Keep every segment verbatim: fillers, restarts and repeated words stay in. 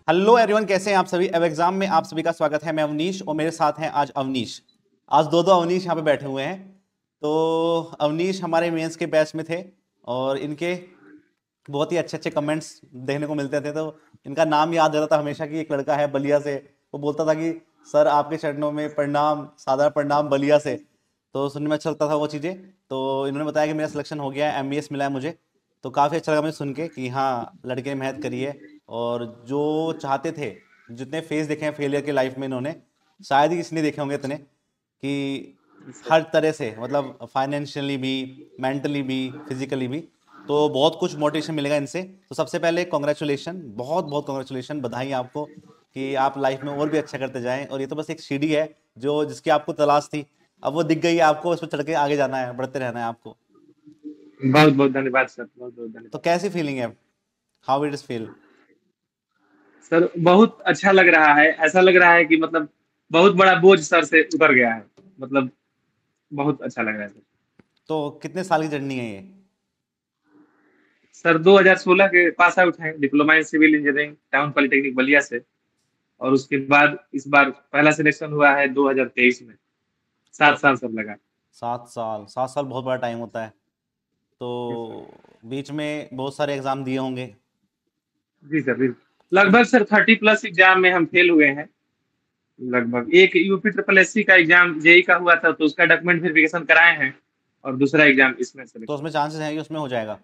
Hello everyone, कैसे हैं आप सभी। अब एग्जाम में आप सभी का स्वागत है। मैं अवनीश और मेरे साथ हैं आज अवनीश। आज दो दो अवनीश यहाँ पे बैठे हुए हैं। तो अवनीश हमारे मेंस के बैच में थे और इनके बहुत ही अच्छे अच्छे कमेंट्स देखने को मिलते थे। तो इनका नाम याद रहता था हमेशा कि एक लड़का है बलिया से, वो बोलता था कि सर आपके चरणों में प्रणाम, सादर प्रणाम बलिया से। तो सुनने में अच्छा लगता था वो चीज़ें। तो इन्होंने बताया कि मेरा सिलेक्शन हो गया है, एम मिला है मुझे। तो काफ़ी अच्छा लगा मुझे सुन के कि हाँ लड़के ने मेहनत करी है और जो चाहते थे, जितने फेज देखे हैं फेलियर के लाइफ में इन्होंने, शायद ही किसी ने देखे होंगे इतने, कि हर तरह से मतलब फाइनेंशियली भी, मेंटली भी, फिजिकली भी। तो बहुत कुछ मोटिवेशन मिलेगा इनसे। तो सबसे पहले कॉन्ग्रेचुलेशन, बहुत बहुत कॉन्ग्रेचुलेशन, बधाई आपको कि आप लाइफ में और भी अच्छा करते जाएं। और ये तो बस एक सीढ़ी है जो जिसकी आपको तलाश थी, अब वो दिख गई है आपको, उस पर चढ़ के आगे जाना है, बढ़ते रहना है आपको। बहुत बहुत धन्यवाद सर, बहुत बहुत तो धन्यवाद। कैसी फीलिंग है, how it is feel? Sir बहुत अच्छा लग रहा है, ऐसा लग रहा है कि मतलब बहुत बड़ा बोझ सर से उतर गया है। मतलब बहुत अच्छा लग रहा है सर। तो कितने साल की जर्नी है ये? सर दो हज़ार सोलह के पास आउट हैं, diploma in civil engineering town polytechnic Ballia से। और उसके बाद इस बार पहला सिलेक्शन हुआ है दो हज़ार तेईस में। तो सात साल सब लगा। सात साल, सात साल बहुत बड़ा टाइम होता है। तो जी सर। बीच में बहुत सारे एग्जाम दिए होंगे। जी सर, बिल्कुल लगभग सर थर्टी प्लस एग्जाम में हम फेल हुए हैं। लगभग एक यूपी ट्रिपल एस सी का एग्जाम जेई का हुआ था, तो उसका डॉक्यूमेंट वेरिफिकेशन कराए हैं। और दूसरा एग्जाम इसमें तो सिलेक्शन। उसमें चांसेस हैं कि उसमें हो जाएगा।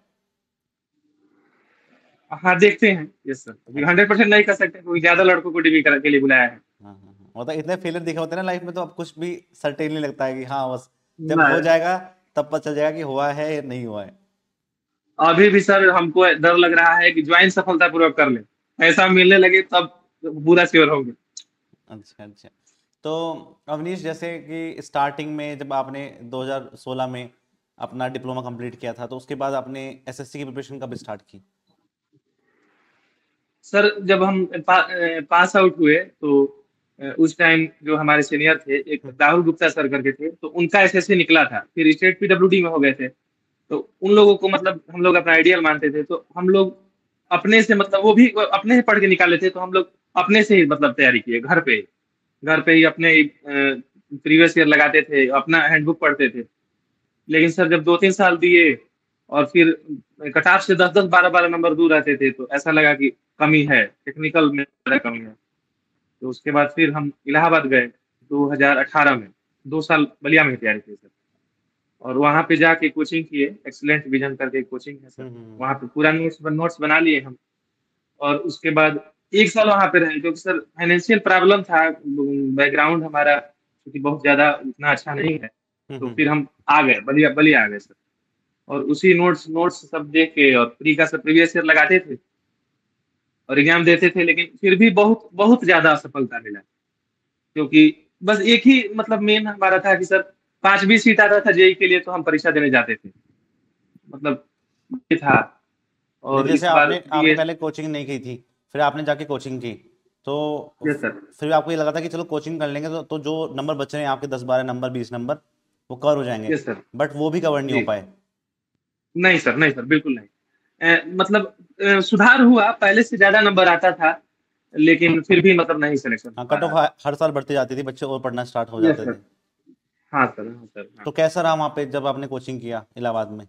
हाँ देखते हैं, यस सर, अभी अच्छा। हंड्रेड परसेंट नहीं कर सकते क्योंकि ज्यादा लड़कों को डिग्री के लिए बुलाया है। हाँ हाँ हाँ, मतलब इतने फेलियर दिखे होते हैं ना लाइफ में, तो अब कुछ भी सर्टेन नहीं लगता है कि हाँ बस जब हो नहीं, जाएगा तब पता चल जाएगा कि हुआ है या नहीं हुआ है। अभी भी सर हमको डर लग रहा है कि ज्वाइन सफलतापूर्वक कर ले, पैसा मिलने लगे तब पूरा श्योर होंगे। अच्छा अच्छा। तो अवनीश, जैसे कि स्टार्टिंग में जब आपने दो हज़ार सोलह में अपना डिप्लोमा कंप्लीट किया था, तो उसके बाद आपने एसएससी की प्रिपरेशन कब स्टार्ट की? सर जब हम पा, पास आउट हुए तो अ, उस टाइम जो हमारे सीनियर थे, एक राहुल गुप्ता सर करके थे, तो उनका एसएससी निकला था, फिर स्टेट पीडब्ल्यूडी में हो गए थे। तो उन लोगों को मतलब हम लोग अपना आइडियल मानते थे, तो हम लोग अपने से मतलब वो भी अपने से पढ़ के निकाले थे, तो हम लोग अपने से ही मतलब तैयारी किए घर पे ही। घर पे ही अपने प्रीवियस ईयर लगाते थे, अपना हैंडबुक पढ़ते थे। लेकिन सर जब दो तीन साल दिए और फिर कट ऑफ से दस दस बारह बारह नंबर दूर रहते थे, तो ऐसा लगा कि कमी है, टेक्निकल में ज़्यादा कमी है। तो उसके बाद फिर हम इलाहाबाद गए दो हज़ार अठारह में। दो साल बलिया में तैयारी की सर। और वहाँ पे जाके कोचिंग किए, एक्सीलेंट विजन करके कोचिंग है सर। हम्म हम्म वहाँ पे पूरा नोट्स नोट्स बना लिए हम। और उसके बाद एक साल वहाँ पे रहे, क्योंकि सर फाइनेंशियल प्रॉब्लम था, बैकग्राउंड हमारा क्योंकि बहुत ज्यादा उतना अच्छा नहीं है। हम्म तो हम्म, फिर हम आ गए बलिया बलिया आ गए सर। और उसी नोट्स नोट्स सब देख के और प्री का सब प्रीवियस ईयर लगाते थे और एग्जाम देते थे, लेकिन फिर भी बहुत बहुत ज्यादा असफलता मिला। क्योंकि बस एक ही मतलब मेन हमारा था कि सर पांच भी सीट आता था जेई के लिए, तो हम परीक्षा देने जाते थे। मतलब ये था। नहीं और जैसे इस बार आपने आपने दिए। पहले कोचिंग नहीं की थी, फिर आपने जाके कोचिंग की, तो यस सर। फिर आपको ये लगा था कि चलो कोचिंग कर लेंगे तो, तो जो नंबर बच रहे हैं आपके, दस बारह नंबर, बीस नंबर, वो कवर हो जाएंगे। Yes sir. बट वो भी कवर नहीं हो जी। पाए। नहीं सर, नहीं सर, बिल्कुल नहीं। अ, मतलब अ, सुधार हुआ, पहले से ज्यादा नंबर आता था, लेकिन फिर भी मतलब नहीं सिलेक्शन हो हाँ, पा कट रहा ऑफ था। हर साल बढ़ती जाती थी, बच्चे और पढ़ना स्टार्ट हो यस जाते सर। थे। हाँ सर, हाँ सर, हाँ। तो कैसा रहा वहाँ पे जब आपने कोचिंग किया इलाहाबाद में?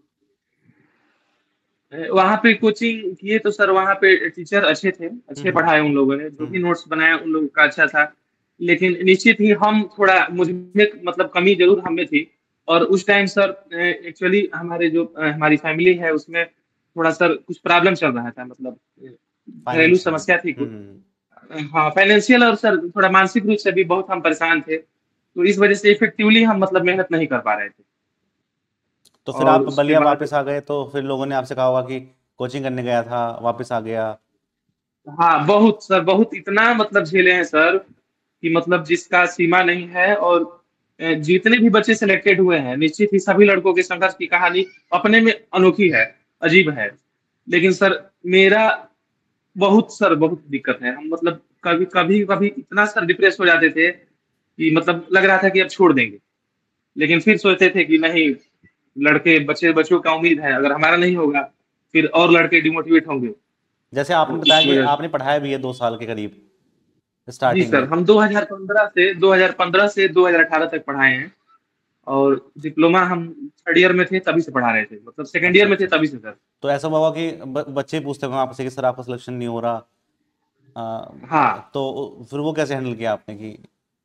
वहाँ पे कोचिंग किए तो सर वहाँ पे टीचर अच्छे थे, हम्म अच्छे हम्म पढ़ाए उन लोगों ने, जो भी हम्म नोट्स बनाया उन लोगों का अच्छा था। लेकिन निश्चित ही हम थोड़ा मुझमें मतलब कमी जरूर हमें थी। और उस टाइम सर एक्चुअली हमारे जो अ, हमारी फैमिली है उसमें थोड़ा सर कुछ प्रॉब्लम चल रहा था, मतलब अ, घरेलू फाइनेंशियल। समस्या थी कुछ। हम्म। अ, हाँ फाइनेंशियल, और सर थोड़ा मानसिक रूप से भी बहुत हम परेशान थे, तो इस वजह से इफेक्टिवली हम मतलब मेहनत नहीं कर पा रहे थे। तो फिर और आप उसके बलिया बाद वापस आ गए, तो फिर लोगों ने आपसे कहा होगा कि कोचिंग करने गया था वापस आ गया। हाँ बहुत सर, बहुत इतना मतलब झेले हैं सर कि मतलब जिसका सीमा नहीं है। और अ, जितने भी बच्चे सिलेक्टेड हुए हैं, निश्चित ही सभी लड़कों के संघर्ष की कहानी अपने में अनोखी है, अजीब है। लेकिन सर मेरा बहुत सर बहुत दिक्कत है। हम मतलब कभी कभी कभी इतना सर डिप्रेस हो जाते थे कि मतलब लग रहा था कि अब छोड़ देंगे। लेकिन फिर सोचते थे कि नहीं, लड़के बच्चे बच्चों का उम्मीद है, अगर हमारा नहीं होगा फिर और लड़के डिमोटिवेट होंगे। जैसे आपने तो बताया इस कि वजह से आपने पढ़ाया भी है दो साल के करीब जी स्टार्टिंग सर, में। हम दो हज़ार पंद्रह से दो हज़ार पंद्रह से दो हज़ार अठारह तक पढ़ाए हैं और डिप्लोमा हम थर्ड ईयर में थे तभी से पढ़ा रहे थे, मतलब सेकंड अच्छा ईयर में थे अच्छा। तभी से सर। तो ऐसा हुआ होगा कि ब, बच्चे पूछते होंगे आपसे कि सर आपका सिलेक्शन नहीं हो रहा, आ, हाँ, तो फिर वो कैसे हैंडल किया आपने कि?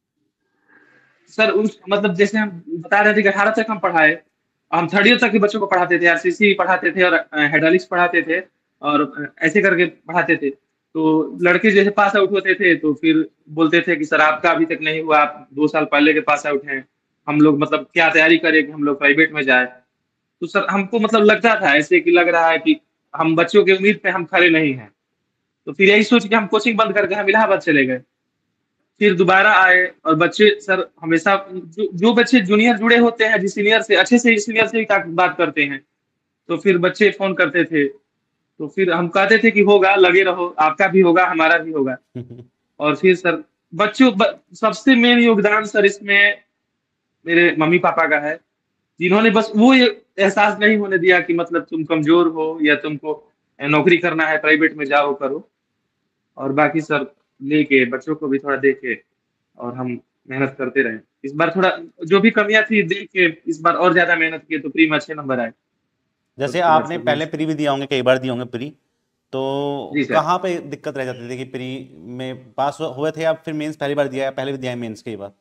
सर उस मतलब जैसे हम बता रहे थे कि अठारह तक हम पढ़ाए, हम थर्ड ईयर तक के बच्चों को पढ़ाते थे, आरसीसी पढ़ाते थे और हाइड्रोलिक्स पढ़ाते थे और अ, ऐसे करके पढ़ाते थे। तो लड़के जैसे पास आउट होते थे तो फिर बोलते थे कि सर आपका अभी तक नहीं हुआ, आप दो साल पहले के पास आउट हैं, हम लोग मतलब क्या तैयारी करें कि हम लोग प्राइवेट में जाए। तो सर हमको मतलब लगता था ऐसे कि लग रहा है कि हम बच्चों की उम्मीद पे हम खड़े नहीं हैं। तो फिर यही सोच के हम कोचिंग बंद करके हम इलाहाबाद चले गए। फिर दोबारा आए और बच्चे सर हमेशा जो, जो बच्चे जूनियर जुड़े होते हैं, जिस सीनियर से अच्छे से सीनियर से ही का- बात करते हैं, तो फिर बच्चे फोन करते थे। तो फिर हम कहते थे कि होगा, लगे रहो, आपका भी होगा, हमारा भी होगा। और फिर सर बच्चों ब, सबसे मेन योगदान सर इसमें मेरे मम्मी पापा का है, जिन्होंने बस वो ये एहसास नहीं होने दिया कि मतलब तुम कमजोर हो या तुमको नौकरी करना है, प्राइवेट में जाओ करो। और बाकी सर लेके बच्चों को भी थोड़ा देके और हम मेहनत करते रहे। इस बार थोड़ा जो भी कमियां थी देख के इस बार और ज्यादा मेहनत किए तो प्री में अच्छे नंबर आए। और जैसे उसके बाद आपने सर पहले मेंस। प्री भी दिया होंगे, कई बार दिए होंगे प्री, तो जी सर। कहाँ पे दिक्कत रह जाती थी कि प्री में पास हुए थे या फिर मेंस पहली बार दिया, या पहले भी दिया है मेंस कई बार?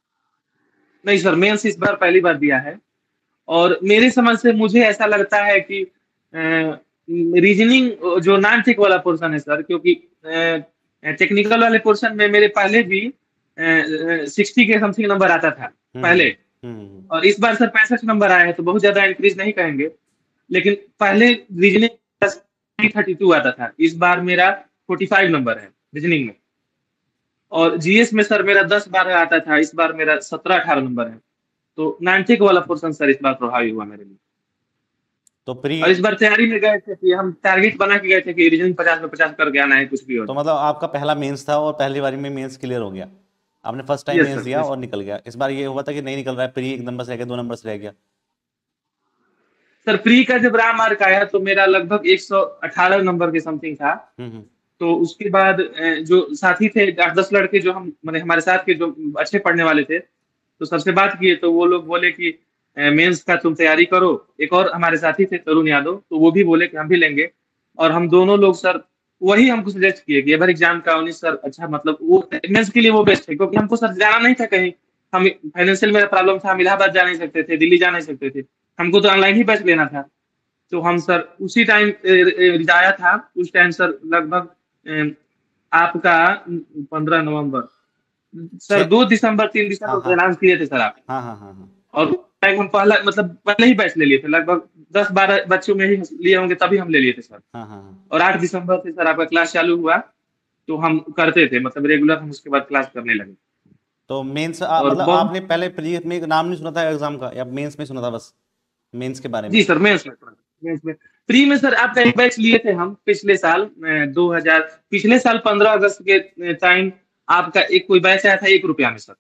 नहीं सर, मेंस इस बार पहली बार दिया है और मेरी समझ से मुझे ऐसा लगता है कि रीजनिंग जो नॉन टेक वाला पोर्शन है सर, क्योंकि टेक्निकल वाले पोर्शन में मेरे पहले भी सिक्सटी के समथिंग नंबर आता था हम्म पहले। हम्म। और इस बार सर पैंसठ नंबर आए हैं तो बहुत ज्यादा इंक्रीज नहीं कहेंगे, लेकिन पहले रीजनिंग थर्टी टू आता था, इस बार मेरा फोर्टी फाइव नंबर है रीजनिंग में। और जीएस में सर मेरा दस बारह आता था, इस बार मेरा सत्रह अठारह नंबर है। तो नाइन्टी का वाला पोर्शन सर इस बार प्रभावी हुआ मेरे लिए। तो प्री, और इस बार तैयारी में गए थे कि हम टारगेट बना के गए थे कि रीजनिंग पचास में पचास करके आना है, कुछ भी हो तो जाए। मतलब आपका पहला मेंस था और पहली बारी में मेंस क्लियर हो गया, आपने first time yes mains sir, दिया यस। और निकल गया। इस बार ये हुआ था कि नहीं निकल रहा है, प्री एक नंबर से रह गया, दो नंबर से रह गया? सर प्री का जब रहा मार्क आया तो मेरा लगभग एक सौ अठारह नंबर के समथिंग था। हम्म हम्म। तो उसके बाद अ, जो साथी थे आठ दस लड़के जो हम मैंने हमारे साथ के जो अच्छे पढ़ने वाले थे, तो सबसे बात किए तो वो लोग बोले कि मेंस का तुम तैयारी करो। एक और हमारे साथी थे तरुण यादव, तो वो भी बोले कि हम भी लेंगे। और हम दोनों लोग सर वही हमको सजेस्ट किए कि एवर एग्जाम का उन्नीस सर अच्छा, मतलब वो मेंस के लिए वो बेस्ट है, क्योंकि हमको सर जाना नहीं था कहीं। हम फाइनेंशियल मेरा प्रॉब्लम था, हम इलाहाबाद जा नहीं सकते थे, दिल्ली जा नहीं सकते थे, हमको तो ऑनलाइन ही बैच लेना था। तो हम सर उसी टाइम रिजाया था, उस टाइम सर लगभग अ, आपका पंद्रह नवंबर, सर छः। दो दिसंबर तीन हाँ दिसंबर को हाँ अनाउंस किए थे सर आप। हाँ हाँ हाँ हाँ। और टाइम हम पहला मतलब पहले ही बैच ले लिए थे, लगभग दस बारह बच्चों में ही लिए होंगे तभी हम ले लिए थे सर। हाँ हाँ हाँ। और आठ दिसंबर से सर आपका क्लास चालू हुआ, तो हम करते थे मतलब रेगुलर, हम उसके बाद क्लास करने लगे। तो मेंस और मतलब बहुत। आपने पहले प्री में नाम नहीं सुना था एग्जाम का, या मेंस में सुना था बस मेंस के बारे में? जी सर, मेंस में मेंस में प्री में सर आपका एक बैच लिए थे हम पिछले साल अ, दो हज़ार पिछले साल पंद्रह अगस्त के टाइम आपका एक कोई बैच आया था एक रुपया में सर।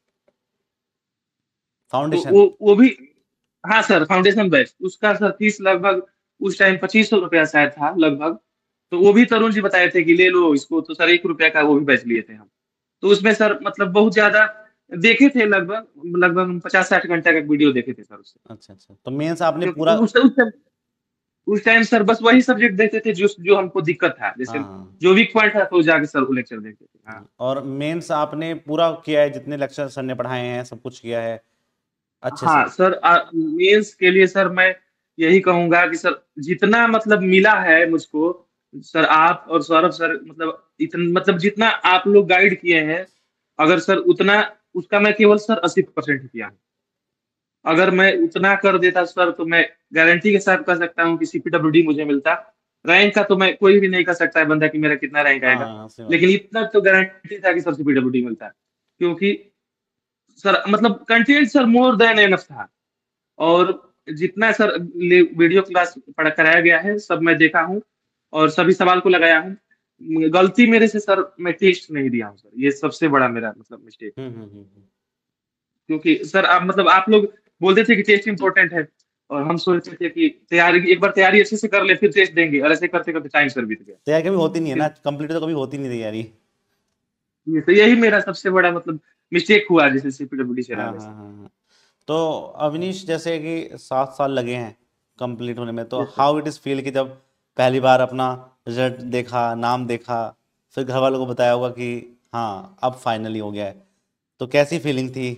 तो फाउंडेशन? वो वो भी, हाँ सर, फाउंडेशन बैच उसका सर फीस लगभग उस टाइम पच्चीस सौ रुपया शायद था लगभग। तो वो भी तरुण जी बताए थे कि ले लो इसको, तो सर एक रुपया का वो भी बैच लिए थे हम। तो उसमें सर मतलब बहुत ज्यादा देखे थे, लगभग लगभग पचास साठ घंटे का वीडियो देखे थे सर उससे। अच्छा अच्छा, तो मेंस आपने क्योंकि पूरा? उस उस टाइम उस टाइम सर बस वही सब्जेक्ट देते थे जो जो हमको दिक्कत था, हाँ जैसे हाँ जो वीक पॉइंट था तो जाके सर वो लेक्चर देते थे। हाँ। हाँ। और मेंस आपने पूरा किया है, जितने लेक्चर सर ने पढ़ाए हैं सब कुछ किया है अच्छे से? हाँ सर, मेंस के लिए सर मैं यही कहूंगा कि सर जितना मतलब मिला है मुझको, सर आप और सौरभ सर मतलब इतना मतलब जितना आप लोग गाइड किए हैं, अगर सर उतना उसका मैं केवल सर अस्सी परसेंट ही किया हूँ। अगर मैं उतना कर देता सर तो मैं गारंटी के साथ कह सकता हूँ कि सीपीडब्ल्यूडी मुझे मिलता। रैंक का तो मैं कोई भी नहीं कह सकता है बंदा कि मेरा कितना रैंक हाँ आएगा, हाँ, सही बात लेकिन इतना तो गारंटी था कि सर सीपीडब्ल्यूडी मिलता। क्योंकि सर मतलब content sir more than enough था। और जितना सर वीडियो क्लास पढ़ा कराया गया है सब मैं देखा हूँ और सभी सवाल को लगाया हूँ। गलती मेरे से सर मैं टेस्ट नहीं दिया हूँ सर, ये सबसे बड़ा मेरा मतलब मिस्टेक है। हम्म हम्म हम्म हम्म। क्योंकि सर आप मतलब आप लोग बोलते थे कि टेस्ट इंपॉर्टेंट है, और हम सोचते थे कि तैयारी एक बार तैयारी अच्छे से कर ले फिर टेस्ट देंगे, और ऐसे करते करते टाइम सर बीत गया। तैयारी कभी होती नहीं है ना, फिर कंप्लीट तो कभी होती नहीं तैयारी। ये तो यही मेरा सबसे बड़ा मतलब मिस्टेक हुआ जैसे सीपीडब्ल्यूडी से हाँ रहने हाँ से। हाँ हाँ। तो अवनीश, जैसे कि सात साल लगे हैं कंप्लीट होने में, तो yes sir. How it is feel कि जब पहली बार अपना रिजल्ट देखा, नाम देखा, फिर घर वालों को बताया होगा कि हाँ अब फाइनली हो गया है, तो कैसी फीलिंग थी?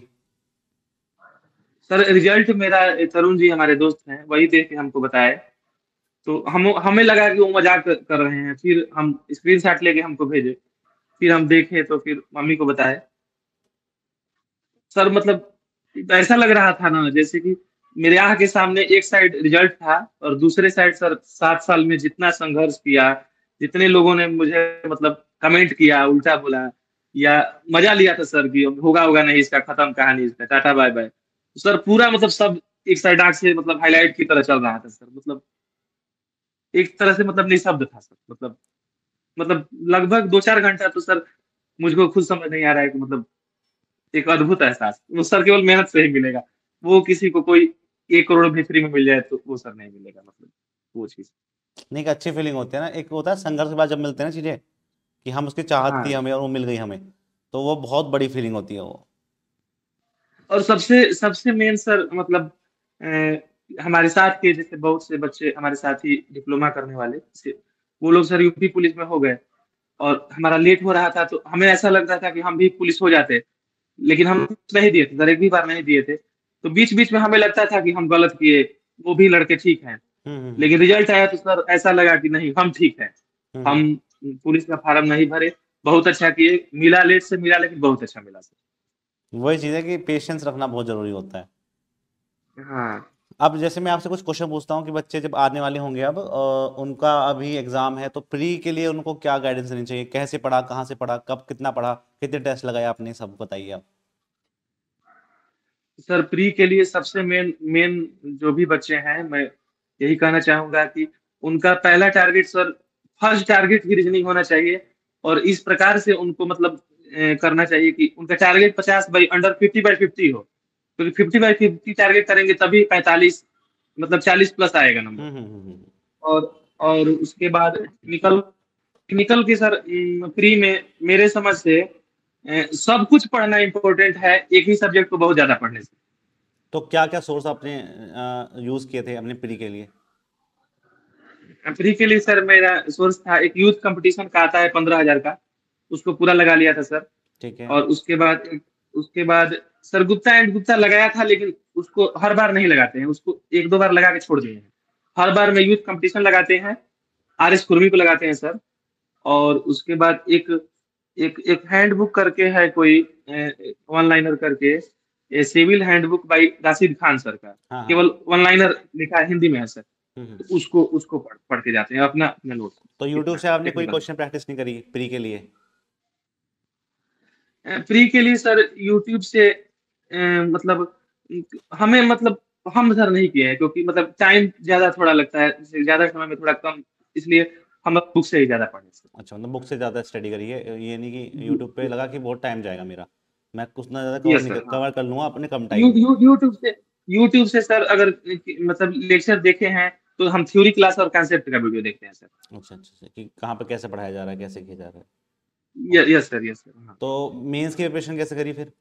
सर रिजल्ट मेरा तरुण जी हमारे दोस्त हैं, वही देख के हमको बताए। तो हम हमें लगा कि वो मजाक कर कर रहे हैं, फिर हम स्क्रीनशॉट लेके हमको भेजे, फिर हम देखे तो फिर मम्मी को बताए। सर मतलब ऐसा लग रहा था ना जैसे कि मेरे आँख के सामने एक साइड रिजल्ट था और दूसरे साइड सर सात साल में जितना संघर्ष किया, जितने लोगों ने मुझे मतलब कमेंट किया, उल्टा बोला या मजा लिया था सर कि होगा होगा नहीं इसका, खत्म कहानी इसका, टाटा बाय बाय। सर पूरा मतलब सब एक साइड आँख से मतलब हाईलाइट की तरह चल रहा था सर। मतलब एक तरह से मतलब निःशब्द था सर। मतलब मतलब लगभग दो चार घंटा तो सर मुझको खुद समझ नहीं आ रहा है कि मतलब एक अद्भुत एहसास, वो सर केवल मेहनत से ही मिलेगा। वो किसी को कोई एक करोड़ भी फ्री में मिल जाए तो वो सर नहीं मिलेगा मतलब वो चीज़। नहीं, एक अच्छी फीलिंग होती है ना, एक होता है संघर्ष के बाद जब मिलते हैं ना चीज़ें, कि हम उसकी चाहत थी हाँ, हमें और वो मिल गई हमें, तो वो बहुत बड़ी फीलिंग होती है वो। और सबसे सबसे मेन सर मतलब अ, हमारे साथ के जैसे बहुत से बच्चे हमारे साथ ही डिप्लोमा करने वाले से वो लोग सर यूपी पुलिस में हो गए, और हमारा लेट हो रहा था तो हमें ऐसा लग रहा था कि हम भी पुलिस हो जाते, लेकिन हम नहीं दिए थे सर, एक भी बार नहीं दिए थे। तो बीच-बीच में हमें लगता था कि हम गलत किए, वो भी लड़के ठीक हैं। हम्म हम्म हम्म लेकिन रिजल्ट आया तो सर ऐसा लगा कि नहीं हम ठीक हैं। हम्म हम्म। हम पुलिस का फार्म नहीं भरे, बहुत अच्छा किए, मिला लेट से मिला लेकिन बहुत अच्छा मिला सर। वही चीज़ है कि पेशेंस रखना बहुत ज़रूरी होता है। हाँ, अब जैसे मैं आपसे कुछ क्वेश्चन पूछता हूँ कि बच्चे जब आने वाले होंगे अब, अ, उनका अभी एग्जाम है, तो प्री के लिए उनको क्या गाइडेंस देनी चाहिए? कैसे पढ़ा, कहाँ से पढ़ा, कब कितना पढ़ा, कितने टेस्ट लगाए आपने, सब बताइए आप। सर प्री के लिए सबसे मेन मेन जो भी बच्चे हैं मैं यही कहना चाहूँगा कि उनका पहला टारगेट सर फर्स्ट टारगेट ही रीजनिंग होना चाहिए, और इस प्रकार से उनको मतलब अ, करना चाहिए कि उनका टारगेट पचास by under fifty by fifty हो। क्योंकि फिफ्टी बाई फिफ्टी टारगेट करेंगे तभी पैंतालीस मतलब चालीस प्लस आएगा नंबर। हम्म हम्म हम्म हम्म। और और उसके बाद टेक्निकल टेक्निकल की सर उम, प्री में मेरे समझ से अ, सब कुछ पढ़ना इम्पोर्टेंट है, एक ही सब्जेक्ट को बहुत ज़्यादा पढ़ने से। तो क्या क्या सोर्स आपने यूज़ किए थे अपने प्री के लिए? फ्री के लिए सर मेरा सोर्स था एक यूथ कंपटीशन का आता है पंद्रह हजार का, उसको पूरा लगा लिया था सर। ठीक है। और उसके बाद उसके बाद सर गुप्ता एंड गुप्ता लगाया था, लेकिन उसको हर बार नहीं लगाते हैं, उसको एक दो बार लगा के छोड़ दिए हैं। हर बार में यूथ कंपटीशन लगाते हैं, आर एस कुर्मी को लगाते हैं सर। और उसके बाद एक एक एक हैंडबुक करके है कोई वन लाइनर करके, ये civil handbook by Rashid Khan sir का, हाँ हाँ। केवल वन लाइनर लिखा है, हिंदी में है सर। हम्म हम्म। तो उसको उसको पढ़, पढ़ के जाते हैं अपना अपना नोट्स। तो यूट्यूब इतना से आपने कोई टेक्निकल क्वेश्चन प्रैक्टिस नहीं करी प्री के लिए? प्री के लिए सर यूट्यूब से अ, मतलब अ, हमें मतलब हम सर नहीं किए हैं, क्योंकि मतलब टाइम ज्यादा थोड़ा लगता है, जैसे ज्यादा समय में थोड़ा कम, इसलिए हम बुक से ही ज्यादा पढ़े सर। अच्छा, मतलब बुक से ज़्यादा स्टडी करी है, ये नहीं कि जी यूट्यूब पे लगा कि बहुत टाइम जाएगा मेरा, मैं कुछ ना ज़्यादा कवर यस नहीं सर। कर, हाँ, कवर कर लूँगा अपने कम यू टाइम में। यू यूट्यूब से यूट्यूब से सर अगर मतलब लेक्चर देखे हैं तो हम थ्योरी क्लास और कॉन्सेप्ट का वीडियो देखते हैं सर। अच्छा अच्छा अच्छा, कि कहाँ पे कैसे पढ़ाया जा रहा है, कैसे किया जा रहा है। य- okay. Yes sir, yes sir. हाँ, तो मेंस की प्रिपरेशन कैसे करी फिर?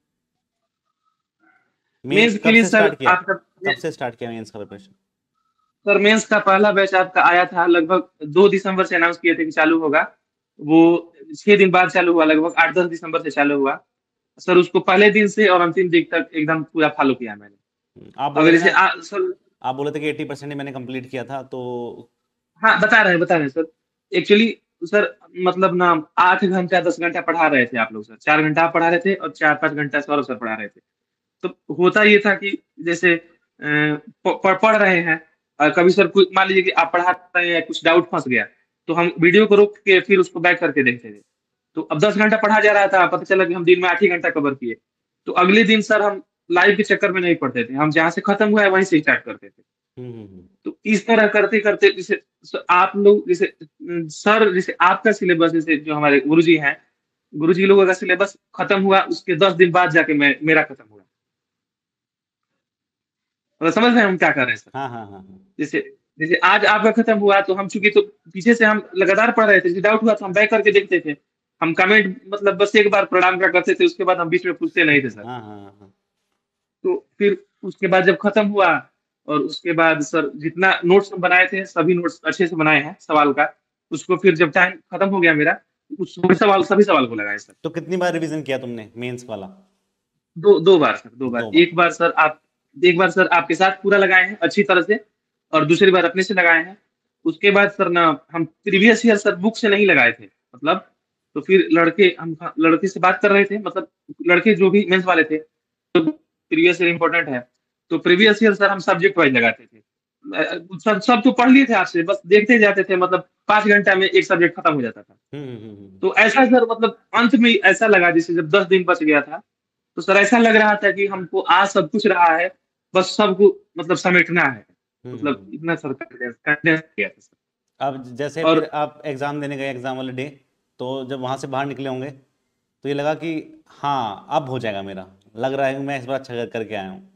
मेंस मेंस के कब लिए से सर स्टार्ट किया? आपका कब से स्टार्ट किया मेंस का प्रिपरेशन? सर मेंस का पहला बैच आपका आया था लगभग दो दिसंबर से अनाउंस किए थे कि चालू होगा। वो छह दिन बाद चालू हुआ, लगभग आठ दस दिसंबर से चालू हुआ। सर उसको पहले दिन से और अंतिम दिन तक एकदम पूरा फॉलो किया मैंने। आप बोले अगर थे जैसे ना, आ, सर आप बोले थे कि एट्टी परसेंट ही मैंने कंप्लीट किया था, तो हाँ बता रहे हैं बता रहे हैं सर। एक्चुअली सर मतलब ना आठ घंटा दस घंटा पढ़ा रहे थे आप लोग सर, चार घंटा आप पढ़ा रहे थे और चार पाँच घंटा सौरभ सर पढ़ा रहे थे। तो होता ये था कि जैसे अ, प- प- पढ़ रहे हैं, और कभी सर कुछ मान लीजिए कि आप पढ़ा रहे हैं कुछ डाउट फंस गया, तो हम वीडियो को रोक के फिर उसको बैक करके देखते थे। तो अब दस घंटा पढ़ा जा रहा था, पता चला कि हम दिन में आठ ही घंटा कवर किए। तो अगले दिन सर हम लाइव के चक्कर में नहीं पढ़ते थे, हम जहाँ से खत्म हुआ है वहीं से स्टार्ट करते थे। हम्म हम्म हम्म। तो इस तरह करते करते जैसे स- आप लोग जैसे अ, सर जैसे आपका सिलेबस जैसे जो हमारे गुरुजी हैं, गुरुजी लोगों का सिलेबस खत्म हुआ उसके दस दिन बाद जाके मैं मेरा खत्म हुआ। मतलब समझ रहे हैं हम क्या कर रहे हैं सर? हाँ हाँ हाँ हाँ। जैसे जैसे आज आपका खत्म हुआ तो हम चूंकि तो पीछे से हम लगातार पढ़ रहे थे, जैसे डाउट हुआ तो हम बैक करके देखते थे। हम कमेंट मतलब बस एक बार प्रणाम का करते थे, उसके बाद हम बीच में पूछते नहीं थे सर। हाँ हाँ हाँ। तो फिर उसके बाद जब खत्म हुआ और उसके बाद सर जितना नोट्स हम बनाए थे सभी नोट्स अच्छे से बनाए हैं सवाल का। उसको फिर जब टाइम खत्म हो गया मेरा, उस सभी सवाल सभी सवाल को लगाए सर। तो कितनी बार रिवीजन किया तुमने मेंस वाला? दो दो बार सर, दो बार। दो बार। एक बार सर आप एक बार सर आपके साथ पूरा लगाए हैं अच्छी तरह से, और दूसरी बार अपने से लगाए हैं। उसके बाद सर ना हम प्रीवियस ईयर सर बुक से नहीं लगाए थे मतलब। तो फिर लड़के हम लड़के से बात कर रहे थे, मतलब लड़के जो भी मेंस वाले थे, तो प्रीवियस ईयर इंपॉर्टेंट है, तो प्रीवियस ईयर सर हम सब्जेक्ट वाइज लगाते थे। अ, सब सब तो पढ़ लिए थे आपसे, बस देखते जाते थे, मतलब पांच घंटा में एक सब्जेक्ट खत्म हो जाता था। हम्म हम्म हम्म। तो ऐसा सर मतलब अंत में ऐसा लगा जैसे जब दस दिन बच गया था, तो सर ऐसा लग रहा था कि हमको आ सब कुछ रहा है, बस सबको मतलब समेटना है। हम्म, हम्म, मतलब हम्म। इतना सर कॉन्फिडेंस कॉन्फिडेंस किया था सर। अब जैसे फिर और आप एग्ज़ाम देने गए एग्ज़ाम वाले डे, तो जब वहाँ से बाहर निकले होंगे तो ये लगा कि हाँ अब हो जाएगा मेरा, लग रहा है कि मैं इस बार अच्छा कर- करके आया हूँ।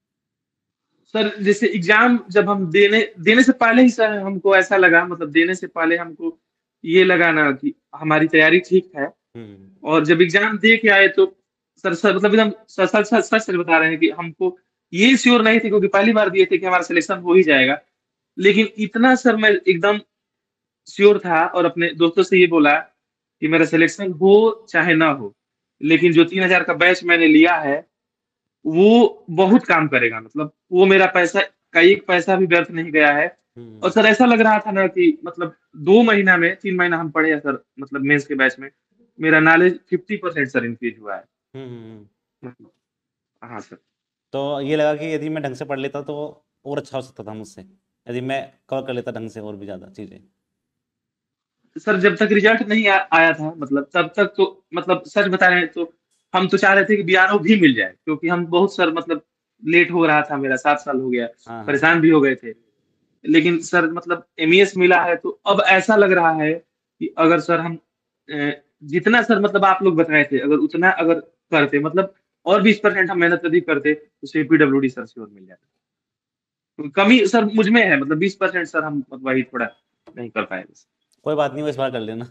सर जैसे एग्जाम जब हम देने देने से पहले ही सर हमको ऐसा लगा, मतलब देने से पहले हमको ये लगा ना कि हमारी तैयारी ठीक है। हम्म और जब एग्जाम दे के आए तो सर सर मतलब एकदम सच सच सच सच सच बता रहे हैं कि हमको ये श्योर नहीं थे, क्योंकि पहली बार दिए थे कि हमारा सिलेक्शन हो ही जाएगा। लेकिन इतना सर मैं एकदम श्योर था और अपने दोस्तों से ये बोला कि मेरा सिलेक्शन हो चाहे ना हो, लेकिन जो तीन हजार का बैच मैंने लिया है वो बहुत काम करेगा, मतलब वो मेरा पैसा का एक पैसा भी व्यर्थ नहीं गया है। और हम्म सर ऐसा लग रहा था ना कि मतलब दो महीना में तीन महीना हम पढ़े हैं सर, मतलब मेंस के बैच में मेरा knowledge fifty percent sir increase हुआ है। हम्म हम्म, हम्म। मतलब हाँ सर। तो ये लगा कि यदि मैं ढंग से पढ़ लेता तो और अच्छा हो सकता था मुझसे, यदि मैं कवर कर लेता ढंग से और भी ज़्यादा चीज़ें। सर जब तक रिजल्ट नहीं आ, आया था मतलब तब तक तो मतलब सच बता रहे हैं तो हम तो चाह रहे थे कि बीआरओ भी मिल जाए, क्योंकि हम बहुत सर मतलब लेट हो रहा था, मेरा सात साल हो गया, हाँ हाँ हाँ। परेशान भी हो गए थे। लेकिन सर मतलब एमईएस मिला है तो अब ऐसा लग रहा है कि अगर सर हम अ, जितना सर मतलब आप लोग बताए थे अगर उतना अगर करते, मतलब और बीस परसेंट हम मेहनत अधिक करते तो सीपीडब्ल्यूडी सर से और मिल जाता। तो कमी सर मुझ में है, मतलब बीस परसेंट सर हम वही थोड़ा नहीं कर पाए बस। कोई बात नहीं, वो इस बार कर लेना।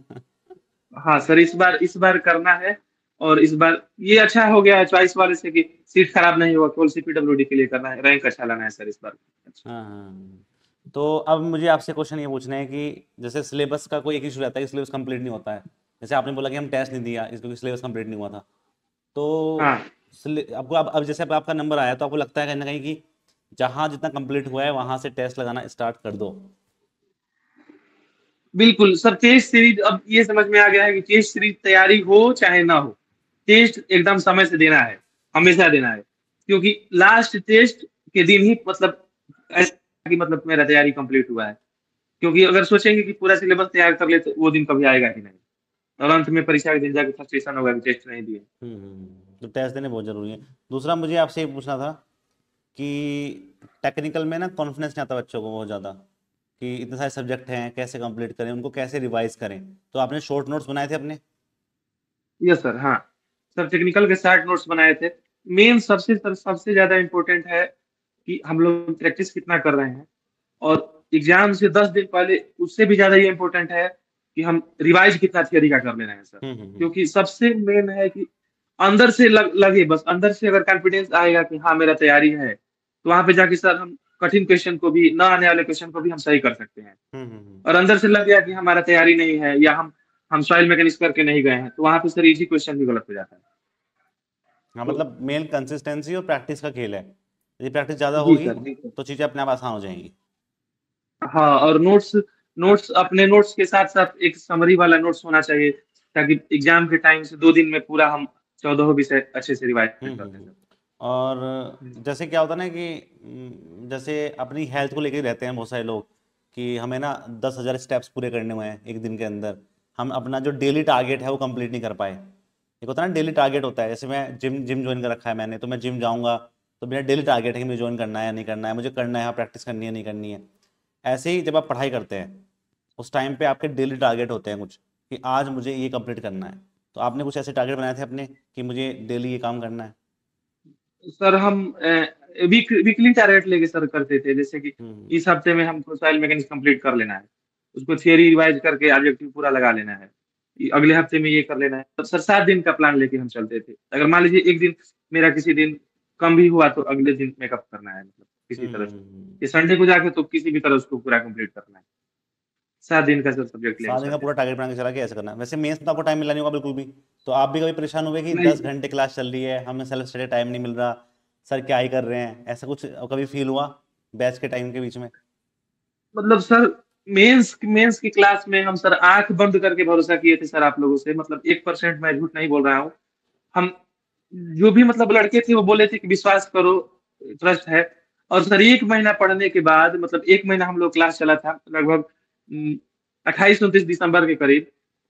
हाँ सर इस बार इस बार करना है। और इस बार ये अच्छा हो गया है चॉइस वाले से कि सीट खराब नहीं हुआ, केवल सीपीडब्ल्यूडी के लिए करना है, रैंक अच्छा लाना है सर इस बार। अच्छा। हाँ हाँ हाँ। तो अब मुझे आपसे क्वेश्चन ये पूछना है कि जैसे सिलेबस का कोई एक इशू रहता है कि सिलेबस कंप्लीट नहीं होता है। जैसे आपने बोला कि हम टेस्ट नहीं दिया इसलिए सिलेबस कंप्लीट नहीं हुआ था। तो हाँ सिले- आपको अब अब जैसे अब आपका नंबर आया तो आपको लगता है कहीं ना कहीं कि जहाँ जितना कंप्लीट हुआ है वहाँ से टेस्ट लगाना स्टार्ट कर दो। बिल्कुल सर, टेस्ट सीरीज अब ये समझ में आ गया है कि टेस्ट सीरीज तैयारी हो चाहे ना हो, टेस्ट एकदम समय से देना है, हमेशा देना है। क्योंकि लास्ट टेस्ट के दिन ही मतलब ऐसा कि मतलब मेरा तैयारी कंप्लीट हुआ है। क्योंकि अगर सोचेंगे कि पूरा सिलेबस तैयार कर ले तो वो दिन कभी आएगा ही नहीं, और अंत में परीक्षा के दिन जाके फ्रस्ट्रेशन होगा कि टेस्ट नहीं दिए। हम्म हम्म, हम्म। तो टेस्ट देने बहुत ज़रूरी है। दूसरा मुझे आपसे ये पूछना था कि टेक्निकल में ना कॉन्फिडेंस नहीं आता बच्चों को बहुत ज़्यादा, कि इतने सारे सब्जेक्ट हैं कैसे कंप्लीट करें, उनको कैसे रिवाइज करें। तो आपने शॉर्ट नोट्स बनाए थे अपने? यस सर, हाँ सर टेक्निकल के साठ नोट्स बनाए थे। मेन सबसे सर सबसे ज्यादा इम्पोर्टेंट है कि हम लोग प्रैक्टिस कितना कर रहे हैं, और एग्जाम से दस दिन पहले उससे भी ज्यादा ये इम्पोर्टेंट है कि हम रिवाइज कितना थियरी का कर ले रहे हैं सर। हम्म हम्म हम्म। क्योंकि सबसे मेन है कि अंदर से लग, लगे, बस अंदर से अगर कॉन्फिडेंस आएगा कि हाँ मेरा तैयारी है, तो वहां पे जाके सर हम कठिन क्वेश्चन को भी, न आने वाले क्वेश्चन को भी हम सही कर सकते हैं। हम्म हम्म, हम्म। और अंदर से लग गया कि हमारा तैयारी नहीं है, या हम हम सॉइल मैकेनिक्स करके नहीं गए हैं, तो वहां पे सर इजी क्वेश्चन भी गलत हो जाता है। हाँ, तो मतलब मेन कंसिस्टेंसी और प्रैक्टिस का खेल है। यदि प्रैक्टिस ज़्यादा जी होगी सर, जी सर। तो चीज़ें अपने आप आसान हो जाएंगी। हाँ और नोट्स नोट्स अपने नोट्स के साथ साथ एक समरी वाला नोट्स होना चाहिए, ताकि एग्जाम के टाइम से दो दिन में पूरा हम चौदह विषय अच्छे से रिवाइज हम्म कर हम्म लें हम्म। सर। और हम्म। जैसे क्या होता है ना कि हम्म, जैसे अपनी हेल्थ को लेकर ही रहते हैं बहुत सारे लोग, कि हमें ना दस हज़ार स्टेप्स पूरे करने हुए हैं एक दिन के अंदर, हम अपना जो डेली टारगेट है वो कंप्लीट नहीं कर पाए। एक होता है ना डेली टारगेट होता है, जैसे मैं जिम जिम ज्वाइन कर रखा है मैंने, तो मैं जिम जाऊँगा तो मेरा डेली टारगेट है कि मुझे ज्वाइन करना है या नहीं करना है, मुझे करना है, यहाँ प्रैक्टिस करनी है नहीं करनी है। ऐसे ही जब आप पढ़ाई करते हैं उस टाइम पे आपके डेली टारगेट होते हैं कुछ, कि आज मुझे ये कंप्लीट करना है। तो आपने कुछ ऐसे टारगेट बनाए थे अपने कि मुझे डेली ये काम करना है? सर हम वीक वीकली टारगेट लेके सर करते थे, जैसे कि हम्म, इस हफ्ते में हमको सॉइल मैकेनिक्स कंप्लीट कर लेना है, उसको थियरी रिवाइज करके ऑब्जेक्टिव पूरा लगा लेना है, कि अगले हफ्ते में ये कर लेना है। तो सर सात दिन का प्लान लेके हम चलते थे। अगर मान लीजिए एक दिन मेरा किसी दिन कम भी हुआ तो अगले दिन मेकअप करना है, मतलब किसी हम्म, तरह हम्म, से। हम्म। ये संडे को जाके तो किसी भी तरह उसको पूरा कंप्लीट करना है। सात दिन का सर सब्जेक्ट लेके सात दिन का चलते पूरा थे। टारगेट बना के चला कि ऐसा करना है। वैसे मेंस में तो आपको टाइम मिला नहीं होगा बिल्कुल भी, तो आप भी कभी परेशान हुए कि नहीं दस घंटे क्लास चल रही है, हमें सेल्फ स्टडी टाइम नहीं मिल रहा, सर क्या ही कर रहे हैं, ऐसा कुछ कभी फील हुआ बैच के टाइम के बीच में? मतलब सर मेंस मेंस की क्लास में हम सर आंख बंद करके भरोसा किए थे सर आप लोगों से, मतलब एक परसेंट मैं झूठ नहीं बोल रहा हूँ। हम जो भी मतलब लड़के थे वो बोले थे कि विश्वास करो, ट्रस्ट है। और सर एक महीना पढ़ने के बाद, मतलब एक महीना हम लोग क्लास चला था लगभग अट्ठाईस उनतीस दिसंबर के करीब।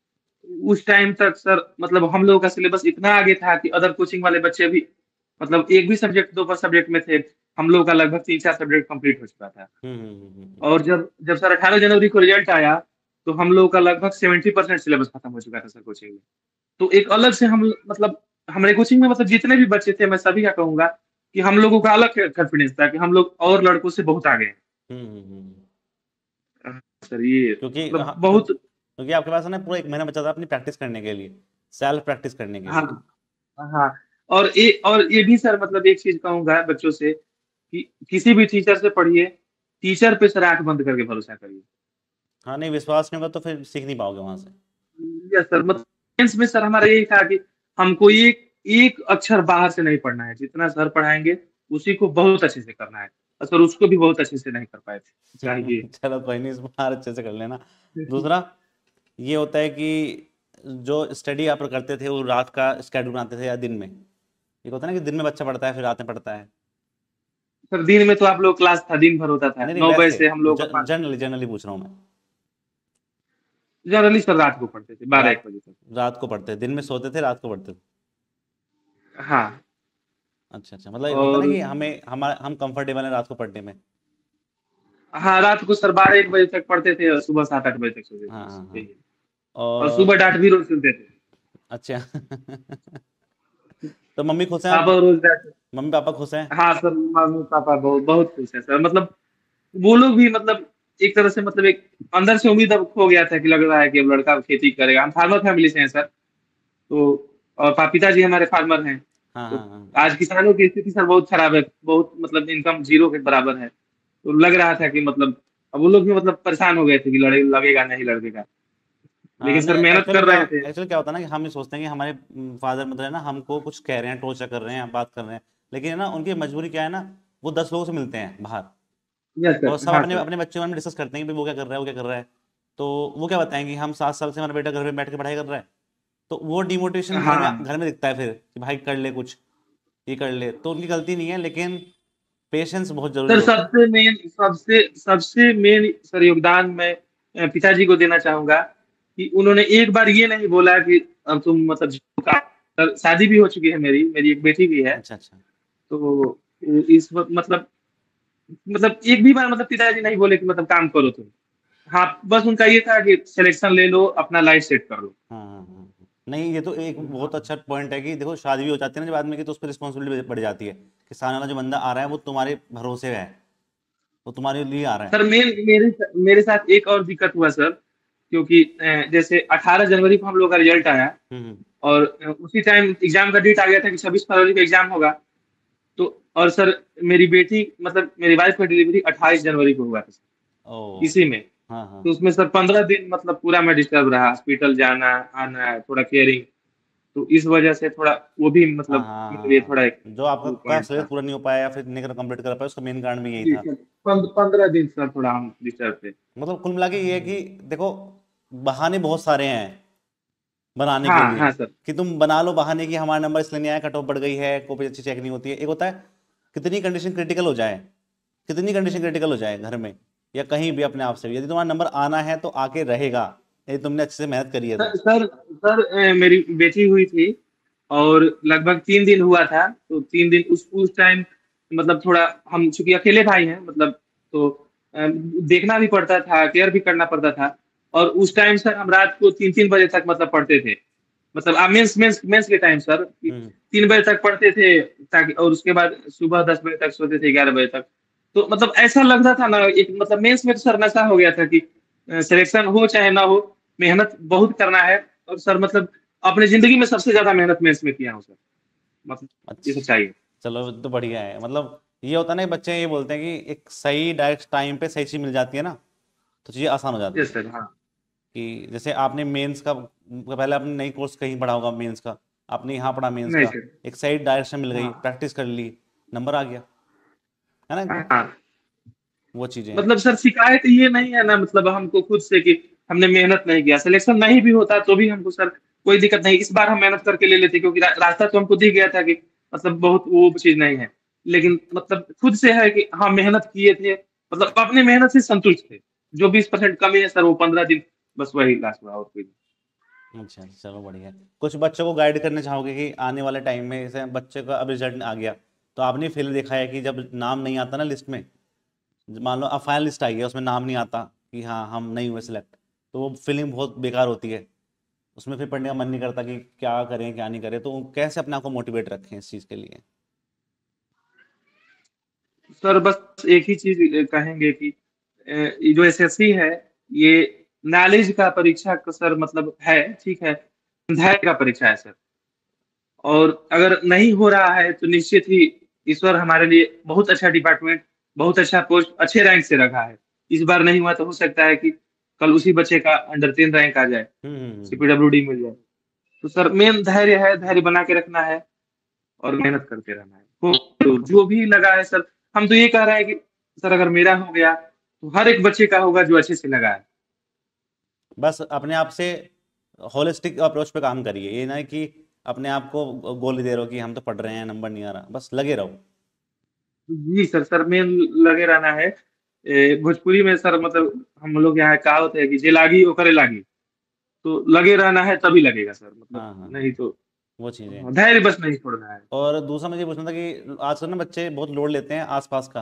उस टाइम तक सर मतलब हम लोगों का सिलेबस इतना आगे था कि अदर कोचिंग वाले बच्चे भी मतलब एक भी सब्जेक्ट दो सब्जेक्ट में थे, हम लोगों का लगभग तीन चार सब्जेक्ट कंप्लीट हो चुका था। हम्म, हम्म, हम्म, हम्म, और जब जब सर अठारह जनवरी को रिजल्ट आया तो हम लोगों का लगभग सेवेंटी परसेंट सिलेबस खत्म हो चुका था सर कोचिंग में। तो एक अलग से हम मतलब हमारे कोचिंग में मतलब जितने भी बच्चे थे मैं सभी का कहूंगा कि हम लोगों का अलग कॉन्फिडेंस था कि हम लोग और लड़कों से बहुत आगे हम्म, हम्म, हम्म, हम्म। हैं। सर ये क्योंकि मतलब हाँ, क्यों- बहुत। क्योंकि आपके पास है ना पूरा एक महीना बचा था अपनी प्रैक्टिस करने के लिए, सेल्फ प्रैक्टिस करने के हाँ लिए। हाँ। और ये और ये भी सर मतलब एक चीज कहूंगा बच्चों से कि किसी भी टीचर से पढ़िए, टीचर पे सर आंख बंद करके भरोसा करिए। हाँ, नहीं विश्वास नहीं होगा तो फिर सीख नहीं पाओगे वहां से। यस सर, मतलब साइंस में सर हमारा यही था कि हमको एक एक अक्षर बाहर से नहीं पढ़ना है, जितना सर पढ़ाएंगे उसी को बहुत अच्छे से करना है। और सर उसको भी बहुत अच्छे से नहीं कर पाए थे, चाहिए। चलो कोई नहीं, इस बार अच्छे से कर लेना। दूसरा ये होता है कि जो स्टडी आप करते थे वो रात का स्केड्यूल बनाते थे या दिन में? एक होता है ना कि दिन में बच्चा पढ़ता है फिर रात में पढ़ता है। सर दिन में तो आप लोग क्लास था, दिन भर होता था, नहीं नहीं, नौ बजे वैसे से हम लोग का। जनरली जनरली पूछ रहा हूँ मैं। जनरली सर रात को पढ़ते थे बारह एक रात बजे तक। रात को पढ़ते थे, दिन में सोते थे, रात को पढ़ते थे? हाँ। अच्छा अच्छा, मतलब एक होता है और ना कि हमें हमारा हम कंफर्टेबल हैं रात को पढ़ने में। हाँ, रात को सर बारह एक बजे तक पढ़ते थे और सुबह सात आठ बजे तक सोते थे, हाँ बस हाँ यही हाँ। है। और और सुबह डांट भी रोज सुनते थे। अच्छा तो मम्मी खुश हैं पापा आप? रोज डांट। मम्मी पापा खुश हैं? हाँ सर, मम्मी पापा बहुत बहुत खुश है सर, मतलब वो लोग भी मतलब एक तरह से मतलब एक अंदर से उम्मीद अब खो गया था कि लग रहा है कि अब लड़का अब खेती करेगा। हम फार्मर फैमिली से हैं सर, तो और पा- पिताजी हमारे फार्मर हैं। हाँ तो हाँ हाँ। आज किसानों की स्थिति सर बहुत खराब है, बहुत मतलब इनकम जीरो के बराबर है। तो लग रहा था कि मतलब अब वो लोग भी मतलब परेशान हो गए थे कि लड़े लगेगा नहीं लगेगा। हाँ लेकिन नहीं, सर मेहनत एक्चुअली कर क्या रहे थे। एक्चुअली क्या होता है ना कि हम ये सोचते हैं कि हमारे फादर मदर है ना हमको कुछ कह रहे हैं, टोर्चर कर रहे हैं, बात कर रहे हैं, लेकिन है ना उनकी मजबूरी क्या है ना, वो दस लोगों से मिलते हैं बाहर यस और सर, सब हाँ अपने सर। अपने बच्चे के बारे में डिस्कस करते हैं कि भाई वो क्या कर रहा है, वो क्या कर रहा है। तो वो क्या बताएंगे हम सात साल से हमारा बेटा घर में बैठ के पढ़ाई कर रहा है, तो वो डिमोटिवेशन घर में हाँ घर में दिखता है फिर कि भाई कर ले कुछ, ये कर ले। तो उनकी गलती नहीं है, लेकिन पेशेंस बहुत जरूरी सर, होता है। सबसे मेन सबसे सबसे मेन सर योगदान मैं अ, पिताजी को देना चाहूंगा कि उन्होंने एक बार ये नहीं बोला कि अब तुम मतलब झुका। सर, शादी भी हो चुकी है, मेरी मेरी एक बेटी भी है। अच्छा अच्छा। तो इस वक्त मतलब मतलब एक भी बार मतलब पिताजी नहीं बोले कि मतलब काम करो तुम। हाँ, बस उनका ये था कि सिलेक्शन ले लो, अपना लाइफ सेट कर लो। हाँ हाँ हाँ हाँ। नहीं ये तो एक बहुत अच्छा पॉइंट है कि देखो शादी भी हो जाती है ना जब आदमी की, तो उस पर रिस्पॉन्सिबिलिटी बढ़ जाती है कि सामने वाला जो बंदा आ रहा है वो तुम्हारे भरोसे है, वो तुम्हारे लिए आ रहा है। सर मेन मेरे मेरे साथ एक और दिक्कत हुआ सर, क्योंकि अ, जैसे अठारह जनवरी को हम लोग का रिजल्ट आया हम्म हम्म। और अ, उसी टाइम एग्जाम का डेट आ गया था कि छब्बीस फरवरी को एग्जाम होगा। तो और सर मेरी बेटी मतलब मेरी वाइफ का डिलीवरी अट्ठाईस जनवरी को हुआ था सर, ओ। इसी में। हाँ हाँ तो उसमें सर पंद्रह दिन मतलब पूरा मैं डिस्टर्ब रहा, हॉस्पिटल जाना आना, थोड़ा केयरिंग। तो इस वजह से थोड़ा वो भी हाँ मतलब हाँ मेरे लिए थोड़ा हाँ। एक जो आपका वो का पॉइंट सिलेबस था। पूरा नहीं हो पाया या फिर नहीं कर कंप्लीट कर पाया, उसका मेन कारण भी यही जी था। सर, पंद्रह दिन सर थोड़ा हम डिस्टर्ब थे। मतलब कुल मिला के ये है कि देखो बहाने बहुत सारे हैं बनाने के हाँ लिए, हाँ सर। कि तुम बना लो बहाने कि हमारा नंबर इसलिए नहीं आया, कट ऑफ बढ़ गई है, कॉपी अच्छी चेक नहीं होती है। एक होता है कितनी कंडीशन क्रिटिकल हो जाए, कितनी कंडीशन क्रिटिकल हो जाए घर में या कहीं भी अपने आप से भी, यदि तुम्हारा नंबर आना है तो आके रहेगा, यदि तुमने अच्छे से मेहनत करी है सर तो। सर सर अ, मेरी बेटी हुई थी और लगभग तीन दिन हुआ था। तो तीन दिन उस उस टाइम मतलब थोड़ा हम चूंकि अकेले भाई हैं मतलब, तो अ, देखना भी पड़ता था, केयर भी करना पड़ता था। और उस टाइम सर हम रात को तीन तीन बजे तक मतलब पढ़ते थे। मतलब मेंस मेंस मेंस के टाइम सर हम्म तीन बजे तक पढ़ते थे। ताकि और उसके बाद सुबह दस बजे तक सोते थे, ग्यारह बजे तक। तो मतलब ऐसा लग रहा था ना, एक मतलब मेंस में तो सर नशा हो गया था कि अ, सिलेक्शन हो चाहे ना हो, मेहनत बहुत करना है। और सर मतलब अपनी ज़िंदगी में सबसे ज़्यादा मेहनत मेंस में किया हूँ सर, मतलब ये अच्छा, सच्चाई है। चलो तो बढ़िया है। मतलब ये होता है ना कि बच्चे ये बोलते हैं कि एक सही डायरेक्ट टाइम पे सही चीज़ मिल जाती है ना, तो चीज़ें आसान हो जाती यस हैं। सर, हाँ। कि जैसे आपने मेंस का पहले आपने नई कोर्स कहीं पढ़ा होगा मेंस का, आपने यहाँ पढ़ा मेंस नहीं का, सर। एक सही डायरेक्शन मिल गई, हाँ, प्रैक्टिस कर ली, नंबर आ गया, है ना? हाँ। वो चीज़ें हैं। मतलब सर शिकायत ये नहीं है ना, मतलब हमको खुद से कि हमने मेहनत नहीं किया, सिलेक्शन नहीं भी होता तो भी हमको सर कोई दिक्कत नहीं, इस बार हम मेहनत करके ले लेते, क्योंकि रा, रास्ता तो हमको दिख गया था कि मतलब बहुत वो चीज नहीं है। लेकिन मतलब खुद से है कि हाँ मेहनत किए थे, मतलब अपने मेहनत से संतुष्ट थे। जो बीस परसेंट कमी है सर, वो पंद्रह दिन बस वही लास्ट हुआ, और कोई नहीं। अच्छा, चलो बढ़िया है। कुछ बच्चों को गाइड करना चाहोगे कि आने वाले टाइम में जैसे बच्चे का अब रिजल्ट आ गया, तो आपने फील देखा है कि जब नाम नहीं आता ना लिस्ट में, मान लो अब फाइनल लिस्ट आई है उसमें नाम नहीं आता कि हाँ हम नहीं हुए सिलेक्ट, तो वो फीलिंग बहुत बेकार होती है। उसमें फिर पढ़ने का मन नहीं करता कि क्या करें क्या नहीं करें, तो कैसे अपने आप को मोटिवेट रखें इस चीज़ के लिए? सर बस एक ही चीज कहेंगे कि अ, ये जो एसएससी है, ये नॉलेज का परीक्षा का सर मतलब है, ठीक है, धैर्य का परीक्षा है सर। और अगर नहीं हो रहा है तो निश्चित ही ईश्वर हमारे लिए बहुत अच्छा डिपार्टमेंट, बहुत अच्छा पोस्ट, अच्छे रैंक से रखा है। इस बार नहीं हुआ तो हो सकता है कि कल उसी बच्चे का अंडर टेन रैंक आ जाए, हम्म हम्म हम्म। सीपीडब्ल्यूडी मिल जाए। तो सर मेन धैर्य है, धैर्य बना के रखना है और मेहनत करते रहना है। हो तो जो भी लगा है सर, हम तो ये कह रहे हैं कि सर अगर मेरा हो गया तो हर एक बच्चे का होगा जो अच्छे से लगा है। बस अपने आप से होलिस्टिक अप्रोच पे काम करिए, ये ना कि अपने आप को गोली दे रहे हो कि हम तो पढ़ रहे हैं नंबर नहीं आ रहा, बस लगे रहो। जी सर, सर मेन लगे रहना है। ए, भोजपुरी में सर मतलब हम लोग यहाँ कहावत है कि जे लागी ओकरे लागी। तो लगे रहना है तभी लगेगा सर, मतलब हाँ हाँ हाँ, नहीं तो वो चीज़ें हैं। हाँ, धैर्य बस नहीं छोड़ना है। और दूसरा मुझे पूछना था कि आजकल ना बच्चे बहुत लोड लेते हैं आसपास का,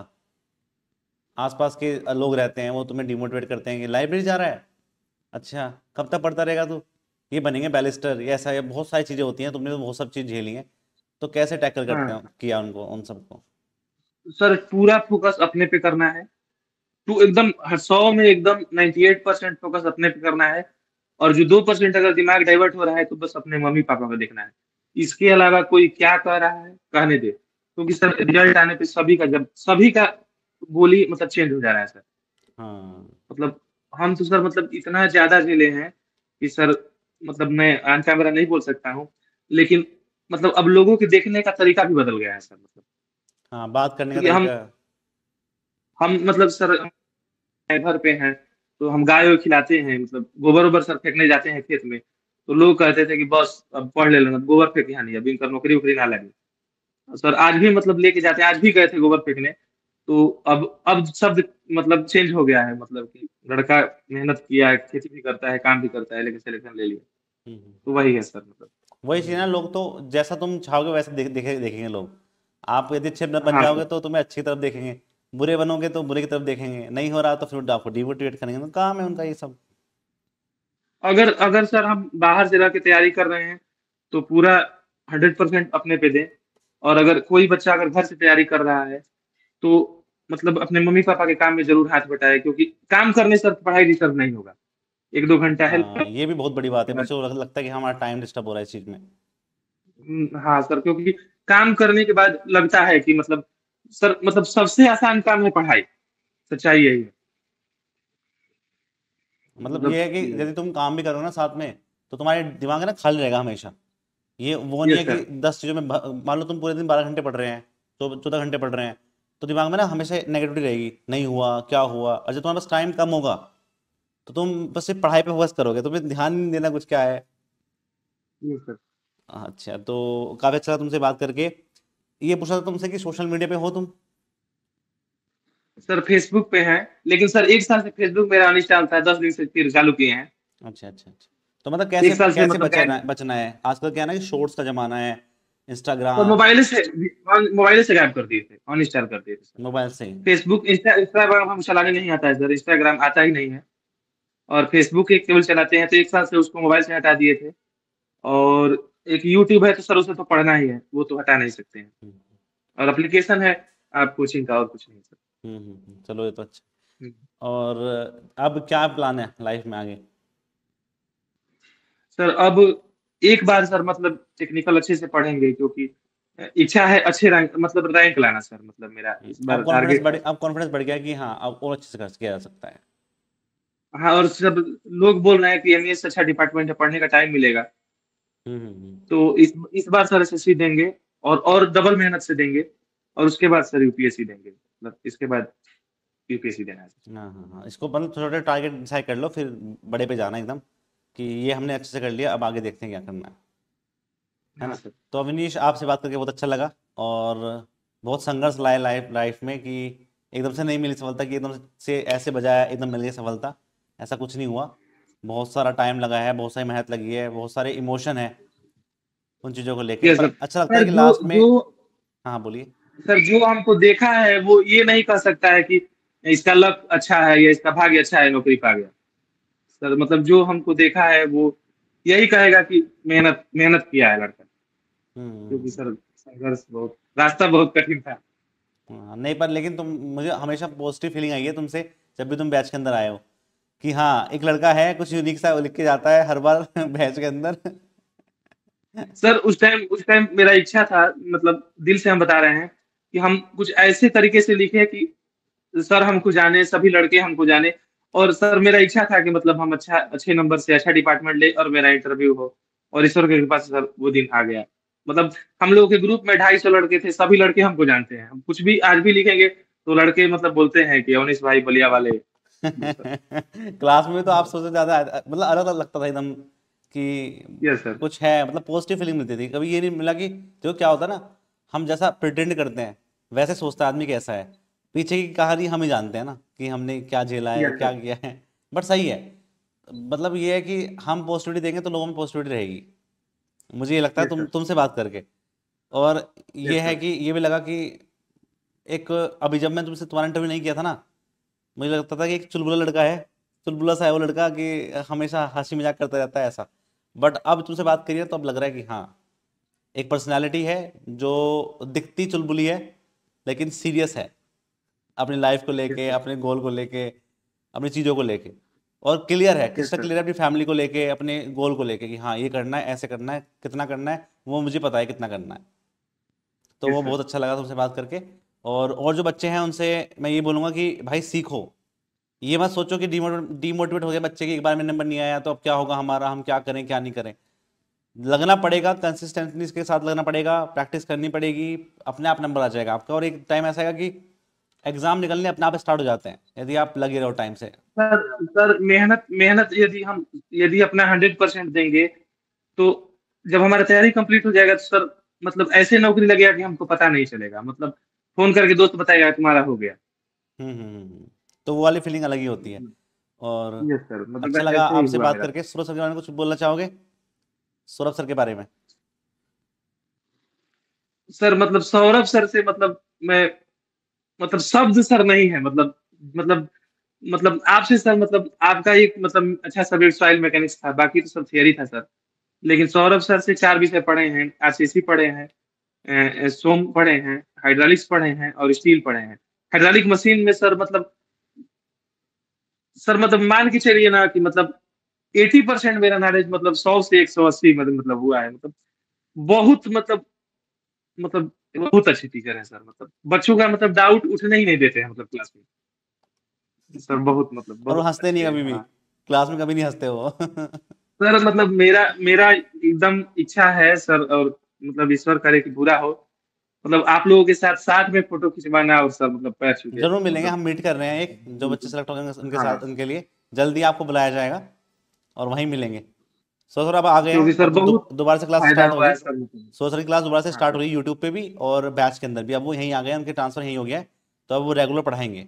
आसपास के लोग रहते हैं वो तुम्हें डिमोटिवेट करते हैं कि लाइब्रेरी जा रहा है, अच्छा कब तक पढ़ता रहेगा तू, ये बनेंगे बैरिस्टर, ये ऐसा, ये बहुत सारी चीज़ें होती हैं, तुमने तो बहुत सब चीज़ झेली हैं, तो कैसे टैकल करते हाँ हो किया उनको उन सबको? सर, पूरा फोकस अपने पे करना है। तू एकदम हर सौ में एकदम अट्ठानवे परसेंट फोकस अपने पे करना है। और जो दो परसेंट अगर दिमाग डाइवर्ट हो रहा है तो बस अपने मम्मी पापा को देखना है। इसके अलावा कोई क्या कह रहा है कहने दे, क्योंकि सर रिजल्ट आने पे सभी का जब सभी का बोली मतलब चेंज हो जा रहा है सर। हाँ मतलब हम तो सर मतलब इतना ज्यादा झेले हैं कि सर मतलब मैं ऑन कैमरा नहीं बोल सकता हूँ, लेकिन मतलब अब लोगों के देखने का तरीका भी बदल गया है सर, मतलब हाँ, बात करने का क्योंकि हम तरीका। हम मतलब सर घर पे हैं तो हम गाय को खिलाते हैं, मतलब गोबर वोबर सर फेंकने जाते हैं खेत में। तो लोग कहते थे कि बस अब पढ़ ले लेना, गोबर फेंक यहाँ नहीं, अभी इनका नौकरी वोकरी ना लगे। सर आज भी मतलब लेके जाते हैं, आज भी गए थे गोबर फेंकने। तो अब अब शब्द मतलब चेंज हो गया है, मतलब कि लड़का मेहनत किया है, खेती भी करता है, काम भी करता है, लेकिन सिलेक्शन ले लिया। हम्म हम्म। तो वही है सर मतलब। वही चीज़ है ना, लोग तो जैसा तुम चाहोगे वैसे देख, देखे देखेंगे लोग। आप यदि अच्छे बन बन हाँ जाओगे सर। तो तुम्हें अच्छी तरफ देखेंगे, बुरे बनोगे तो बुरे की तरफ देखेंगे, नहीं हो रहा तो फिर आपको डिमोटिवेट करेंगे, तो काम है उनका ये सब। अगर अगर सर हम बाहर से रह के तैयारी कर रहे हैं तो पूरा हंड्रेड परसेंट अपने पे दें। और अगर कोई बच्चा अगर घर से तैयारी कर रहा है तो मतलब अपने मम्मी पापा के काम में जरूर हाथ बटाए, क्योंकि काम करने से पढ़ाई डिस्टर्ब नहीं होगा। एक दो घंटा हेल्प हाँ, ये भी बहुत बड़ी बात है, के बाद। बच्चों को लग- लगता है कि हमारा टाइम डिस्टर्ब हो रहा है इस चीज़ में। हम्म, हाँ सर, क्योंकि काम करने के बाद लगता है कि मतलब सर मतलब सबसे आसान काम है पढ़ाई। सच्चाई यही है। मतलब ये मतलब है कि ये है। यदि तुम काम भी करो ना साथ में, तो तुम्हारे दिमाग है ना खाली रहेगा हमेशा। ये वो नहीं है यस कि सर। दस चीज़ों में भ- मान लो तुम पूरे दिन बारह घंटे पढ़ रहे हैं, तो चौदह घंटे पढ़ रहे हैं, तो दिमाग में ना हमेशा नेगेटिविटी रहेगी, नहीं हुआ क्या हुआ, और जब तुम्हारे पास टाइम कम होगा तो तुम बस सिर्फ पढ़ाई पे फोकस करोगे, तुम्हें ध्यान नहीं देना कुछ क्या है। Yes sir. अच्छा, तो काफ़ी अच्छा लगा तुमसे बात करके। ये पूछा था तुमसे कि सोशल मीडिया पे हो तुम? सर फेसबुक पे है, लेकिन सर एक साल से फेसबुक मेरा अनइंस्टॉल था, दस दिन से फिर चालू किए हैं। अच्छा अच्छा अच्छा। तो मतलब कैसे एक साल से कैसे मतलब बचना गायब। है बचना है आजकल, क्या है ना कि शॉर्ट्स का जमाना है, तो इंस्टाग्राम। मोबाइल से मोबाइल से गायब कर दिए थे, अनइंस्टॉल कर दिए थे सर। मोबाइल से ही? फेसबुक इंस्टा इंस्टाग्राम हम चलाने नहीं आता है सर, इंस्टाग्राम आता ही नहीं है। और फेसबुक एक केवल चलाते हैं, तो एक साल से उसको मोबाइल से हटा दिए थे। और एक यूट्यूब है तो सर उसे तो पढ़ना ही है, वो तो हटा नहीं सकते हैं। और एप्लीकेशन है आप कोचिंग का, और कुछ नहीं सर। हम्म हम्म हम्म, चलो ये तो अच्छा। हम्म। और अब क्या प्लान है लाइफ में आगे? सर अब एक बार सर मतलब टेक्निकल अच्छे से पढ़ेंगे, क्योंकि इच्छा है अच्छे रैंक मतलब रैंक लाना सर, मतलब मेरा इस अब बार कॉन्फिडेंस टारगेट बढ़ है। अब कॉन्फिडेंस बढ़ गया कि हाँ अब और अच्छे से कर किया जा सकता है। हाँ, और सब लोग बोल रहे हैं कि एमईएस अच्छा डिपार्टमेंट है, पढ़ने का टाइम मिलेगा। हम्म हम्म हम्म। तो इस इस बार सर एसएससी देंगे, और और डबल मेहनत से देंगे, और उसके बाद सर यूपीएससी देंगे, मतलब इसके बाद यूपीएससी देना है। हाँ हाँ हाँ, इसको मतलब छोटे छोटे टारगेट डिसाइड कर लो, फिर बड़े पे जाना एकदम, कि ये हमने अच्छे से कर लिया, अब आगे देखते हैं क्या करना है है हाँ ना। सर। तो अवनीश, आपसे बात करके बहुत अच्छा लगा। और बहुत संघर्ष लाए लाइफ लाइफ में कि एकदम से नहीं मिली सफलता, कि एकदम से ऐसे बजाया एकदम मिल गई सफलता, ऐसा कुछ नहीं हुआ। बहुत सारा टाइम लगा है, बहुत सारी मेहनत लगी है, बहुत सारे इमोशन है उन चीज़ों को लेके, यस पर सर। अच्छा लगता है सर कि जो लास्ट में। जो हाँ हाँ, बोलिए। सर जो हमको देखा है वो ये नहीं कह सकता है कि इसका लक अच्छा है या इसका भाग्य अच्छा है, नौकरी पा गया। सर मतलब जो हमको देखा है वो यही कहेगा कि मेहनत मेहनत किया है लड़का, हम्म क्योंकि हम्म, सर संघर्ष बहुत, रास्ता बहुत कठिन था। हाँ, नहीं पर लेकिन तुम, मुझे हमेशा पॉजिटिव फीलिंग आई है तुमसे, जब भी तुम बैच के अंदर आए हो, कि हाँ एक लड़का है कुछ यूनिक सा वो लिख के जाता है हर बार बैच के अंदर। सर उस टाइम उस टाइम मेरा इच्छा था, मतलब दिल से हम बता रहे हैं कि हम कुछ ऐसे तरीके से लिखे कि सर हमको जाने, सभी लड़के हमको जाने। और सर मेरा इच्छा था कि मतलब हम अच्छा अच्छे नंबर से अच्छा डिपार्टमेंट ले और मेरा इंटरव्यू हो, और ईश्वर की कृपा से सर वो दिन आ गया। मतलब हम लोगों के ग्रुप में ढाई सौ लड़के थे, सभी लड़के हमको जानते हैं, हम कुछ भी आज भी लिखेंगे तो लड़के मतलब बोलते हैं कि अवनीश भाई बलिया वाले। सर। क्लास में तो आप सबसे ज्यादा मतलब अलग अलग लगता था एकदम, कि यस सर। कुछ है, मतलब पॉजिटिव फीलिंग मिलती थी। कभी ये नहीं मिला कि जो क्या होता है ना, हम जैसा प्रिटेंड करते हैं वैसे सोचता है आदमी कैसा है, पीछे की कहानी हम ही जानते हैं ना, कि हमने क्या झेला है यस क्या सर। किया है। बट सही है, मतलब ये है कि हम पॉजिटिविटी देंगे तो लोगों में पॉजिटिविटी रहेगी। मुझे ये लगता है यस तुम सर। तुमसे बात करके। और ये यस है सर। कि ये भी लगा कि एक, अभी जब मैं तुमसे तुम्हारा इंटरव्यू नहीं किया था ना, मुझे लगता था कि एक चुलबुला लड़का है, चुलबुला सा है वो लड़का, कि हमेशा हंसी मजाक करता रहता है ऐसा। बट अब तुमसे बात करिए तो अब लग रहा है कि हाँ, एक पर्सनैलिटी है जो दिखती चुलबुली है, लेकिन सीरियस है अपनी लाइफ को यस लेके, सर। अपने गोल को लेके, अपनी चीज़ों को लेके। और क्लियर है, यस क्रिस्टल सर। क्लियर है अपनी फैमिली को लेके, अपने गोल को लेके, कि हाँ ये करना है, ऐसे करना है, कितना करना है वो मुझे पता है कितना करना है। तो वो यस सर। बहुत अच्छा लगा तुमसे बात करके। और और जो बच्चे हैं उनसे मैं ये बोलूँगा कि भाई सीखो, ये मत सोचो कि डीमोटिवेट हो गया बच्चे के, एक बार में नंबर नहीं आया तो अब क्या होगा हमारा, हम क्या करें क्या नहीं करें। लगना पड़ेगा, कंसिस्टेंटली के साथ लगना पड़ेगा, प्रैक्टिस करनी पड़ेगी, अपने आप नंबर आ जाएगा आपका। और एक टाइम ऐसा आएगा कि एग्जाम निकलने अपने आप स्टार्ट हो जाते हैं, यदि आप लगे रहो टाइम से। सर सर मेहनत मेहनत यदि हम यदि अपना हंड्रेड परसेंट देंगे, तो जब हमारा तैयारी कंप्लीट हो जाएगा तो सर मतलब ऐसे नौकरी लगेगा कि हमको पता नहीं चलेगा, मतलब फोन करके दोस्त बताएगा तुम्हारा हो गया। हम्म हम्म हम्म, हम्म। तो वो वाली फीलिंग अलग ही होती है। और यस सर, मतलब अच्छा लगा ऐसे ही आपसे हुआ बात मेरा। करके। सौरभ सर के बारे में कुछ बोलना चाहोगे? सौरभ सर के बारे में। सर मतलब सौरभ सर से मतलब मैं मतलब शब्द सर नहीं है, मतलब मतलब मतलब आपसे सर मतलब आपका एक मतलब अच्छा सब्जेक्ट सॉइल मैकेनिक्स था, बाकी तो सब थियरी था सर। लेकिन सौरभ सर से चार विषय पढ़े हैं, आरसीसी पढ़े हैं, अ, अ, सोम पढ़े हैं, हाइड्रोलिक्स पढ़े हैं और स्टील पढ़े हैं। हाइड्रोलिक मशीन में सर मतलब सर मतलब मान के चलिए ना कि मतलब अस्सी परसेंट मेरा नॉलेज मतलब सौ से एक सौ अस्सी मतलब मतलब हुआ है, मतलब बहुत मतलब मतलब बहुत अच्छी टीचर है सर, मतलब बच्चों का मतलब डाउट उठने ही नहीं देते हैं मतलब क्लास में। सर बहुत मतलब और वो बहुत हंसते नहीं अच्छे कभी भी, हैं। क्लास में कभी नहीं हंसते वो। सर मतलब मेरा मेरा एकदम इच्छा है सर, और मतलब ईश्वर करे कि पूरा हो, मतलब आप लोगों के साथ साथ में फोटो खिंचवाना, और सर मतलब पैर छू के जरूर मिलेंगे, मतलब। हम मीट कर रहे हैं, एक जो बच्चे सेलेक्ट हो गए उनके हाँ साथ, उनके लिए जल्दी आपको बुलाया जाएगा और वहीं मिलेंगे। सो सर अब आ गए क्योंकि हैं, सर अब बहुत दो- दोबारा से क्लास फायदा स्टार्ट हुआ होगी। है सर मतलब। सो सर की क्लास दोबारा से हाँ स्टार्ट सर। हो रही है यूट्यूब पे भी और बैच के अंदर भी। अब वो यहीं आ गए हैं, उनके ट्रांसफर यहीं हो गया है, तो अब वो रेगुलर पढ़ाएंगे।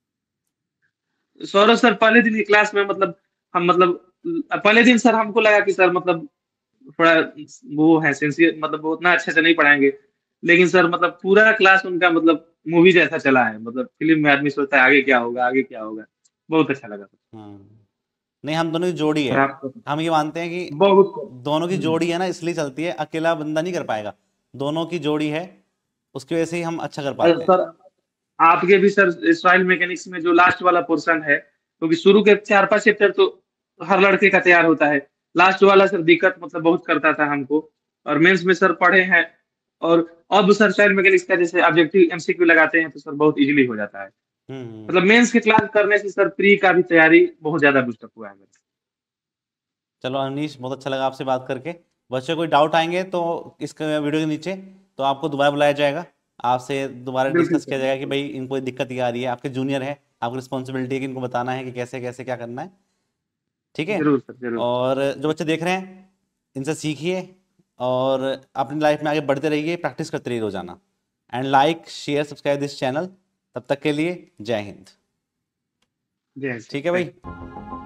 सौरभ सर पहले दिन की क्लास में मतलब हम मतलब पहले दिन सर हमको लगा कि सर मतलब थोड़ा वो है सिंसियर, मतलब वो उतना अच्छे से नहीं पढ़ाएंगे। लेकिन सर मतलब पूरा क्लास उनका मतलब मूवी जैसा चला है, मतलब फिल्म में आदमी सोचता है आगे क्या होगा आगे क्या होगा। बहुत अच्छा लगा। हाँ, नहीं हम दोनों की जोड़ी है, और आपको हम ये मानते हैं कि बहुत दोनों की हम्म। जोड़ी है ना, इसलिए चलती है, अकेला बंदा नहीं कर पाएगा। दोनों की जोड़ी है, उसकी वजह से ही हम अच्छा कर पाते हैं। सर आपके भी सर सॉइल मैकेनिक्स में जो लास्ट वाला पोर्शन है, क्योंकि तो शुरू के चार पांच चैप्टर तो हर लड़के का तैयार होता है, लास्ट वाला सर दिक्कत मतलब बहुत करता था हमको, और मेंस में सर पढ़े हैं, और अब सर सॉइल मैकेनिक्स का जैसे ऑब्जेक्टिव एमसीक्यू लगाते हैं तो सर बहुत इजीली हो जाता है। मतलब मेंस की क्लास करने से सर प्री का भी तैयारी बहुत ज्यादा बूस्टअप हुआ है मेरा। चलो अवनीश, बहुत अच्छा लगा आपसे बात करके। बच्चों कोई डाउट आएंगे तो इस वीडियो के नीचे तो आपको दोबारा बुलाया जाएगा, आपसे दोबारा बिल्कुल डिस्कस सर, किया जाएगा कि भाई इनको कोई दिक्कत ये आ रही है, आपके जूनियर है, आपकी रिस्पॉन्सिबिलिटी है कि इनको बताना है कि कैसे कैसे क्या करना है। ठीक है। जरूर सर जरूर। और जो बच्चे देख रहे हैं इनसे सीखिए और अपनी लाइफ में आगे बढ़ते रहिए, प्रैक्टिस करते रहिए रोजाना। And like share subscribe this channel. तब तक के लिए जय हिंद। जय ठीक है सर। भाई।